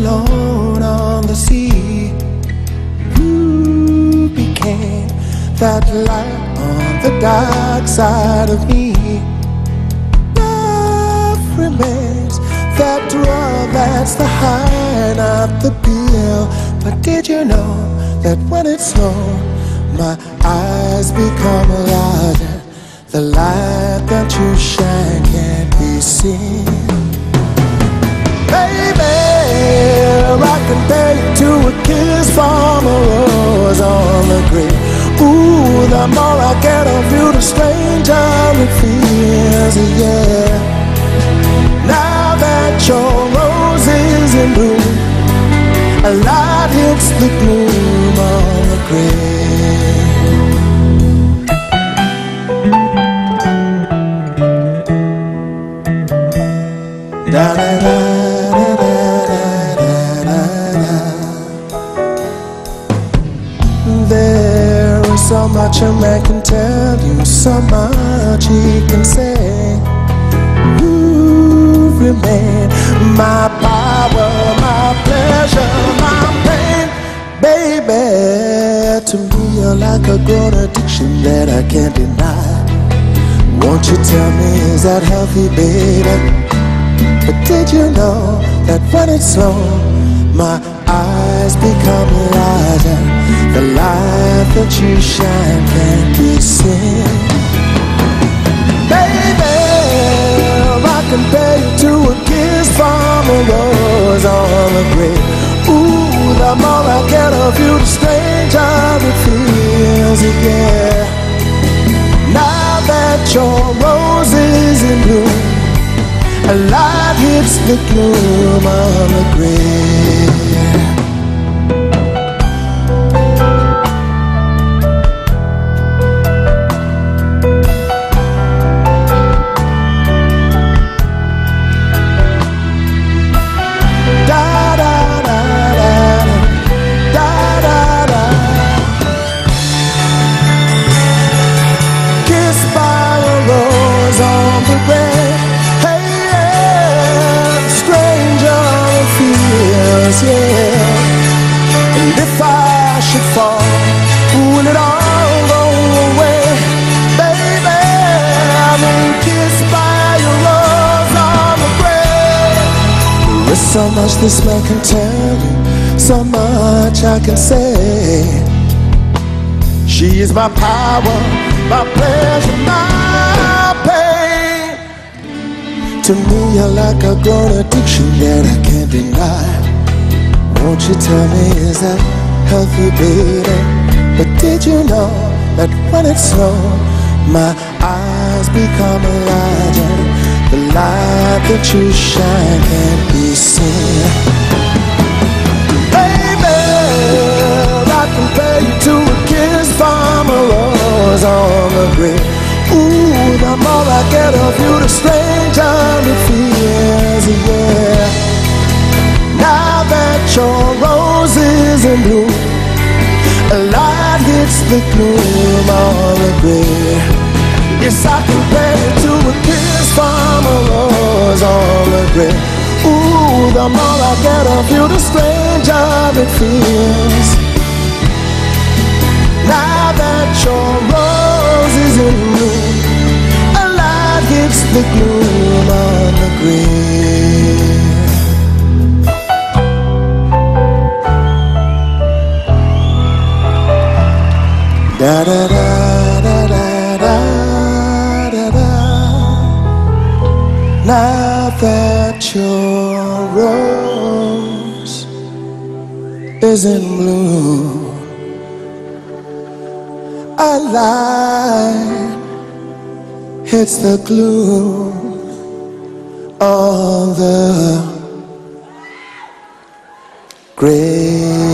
alone on the sea. You became that light on the dark side of me. Love remains that drug, that's the high, not the pill. But did you know that when it's low, my eyes become larger? The light that you shine can't be seen. Baby, I compare you to a kiss from a rose on the grave. Ooh, the more I get of you, the stranger it feels, yeah. Now that your rose is in bloom, a light hits the gloom on the grave. Da da da da da da da. There is so much a man can tell you, so much he can say. You remain my power, my pleasure, my pain. Baby, to me you're like a grown addiction that I can't deny. Won't you tell me, is that healthy, baby? But did you know that when it's slow, my eyes become larger? The light that you shine can't be seen. Baby, I compare you to a kiss from a rose on the grave. Ooh, the more I get of you, the stranger it feels, yeah. Now that your rose is in bloom, a light hits the gloom on the grave. Da da da da da da da. Kissed by a rose on the grave. Yeah. And if I should fall, will it all go away? Baby, I've been kissed by a rose on the grave. There is so much this man can tell you, so much I can say. She is my power, my pleasure, my pain. To me you're like a grown addiction that I can't deny. Won't you tell me, is that healthy, baby? But did you know that when it's slow, my eyes become larger? The light that you shine can't be seen. Baby, I compare you to a kiss from a rose on the grave. Ooh, the more I get of you, the stranger it feels, yeah. Now that your rose is in bloom, a light hits the gloom on the grave. Yes, I compare it to a kiss from a rose on the grave. Ooh, the more I get of you, the stranger it feels. Now that your rose is in bloom, a light hits the gloom on the grave. Da da da da da da da da. Now that your rose is in bloom, a light hits the gloom on the grave.